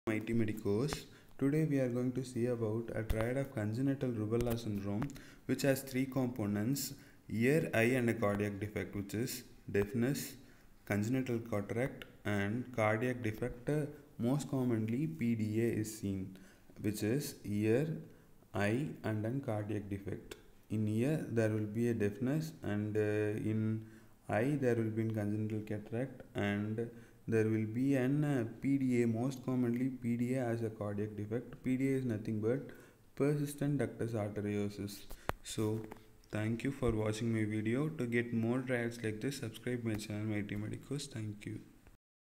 Mighty Medicos. Today we are going to see about a triad of congenital rubella syndrome which has three components: ear, eye and a cardiac defect, which is deafness, congenital cataract and cardiac defect. Most commonly PDA is seen, which is ear, eye and then cardiac defect. In ear there will be a deafness, and in eye there will be congenital cataract, and there will be an PDA. Most commonly PDA as a cardiac defect. PDA is nothing but persistent ductus arteriosus. So thank you for watching my video. To get more trials like this, subscribe my channel Mighty Medicos. Thank you.